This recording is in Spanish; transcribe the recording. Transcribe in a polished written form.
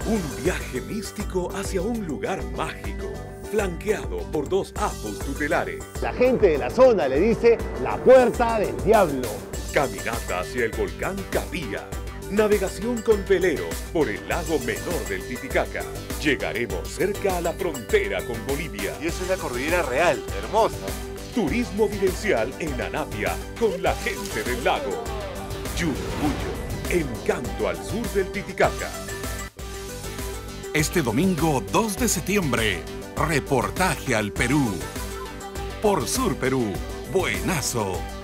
Un viaje místico hacia un lugar mágico, flanqueado por 2 apus tutelares. La gente de la zona le dice la Puerta del Diablo. Caminata hacia el volcán Cabía. Navegación con veleros por el lago menor del Titicaca. Llegaremos cerca a la frontera con Bolivia. Y es una cordillera real, hermosa. Turismo vivencial en Anapia con la gente del lago. Yunguyo, encanto al sur del Titicaca. Este domingo 2 de septiembre, reportaje al Perú. Por Sur Perú, buenazo.